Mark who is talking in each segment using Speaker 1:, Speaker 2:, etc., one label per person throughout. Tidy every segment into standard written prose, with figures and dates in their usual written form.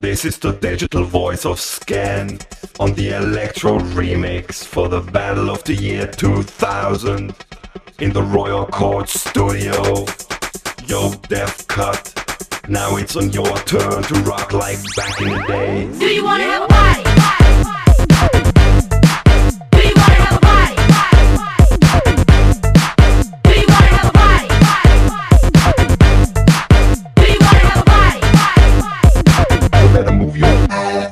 Speaker 1: This is the digital voice of Scan on the Electro remix for the Battle of the Year 2000 in the Royal Court Studio. Yo, Def Cut, now it's on your turn to rock like back in the days.
Speaker 2: Do you wanna have a party? Do you wanna have a party? Do you wanna have a party? Do you wanna have a party?
Speaker 1: You better move your ass.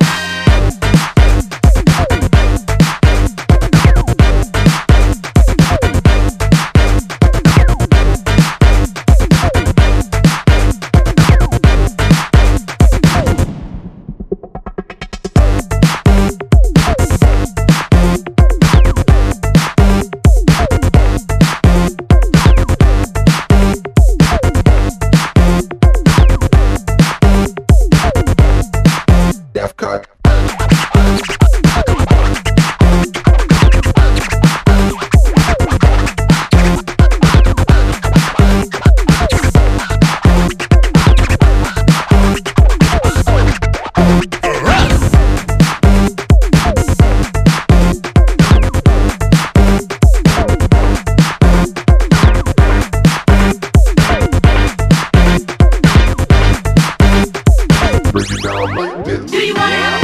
Speaker 1: Def Cut. Break it down like this.
Speaker 2: Do you wanna have a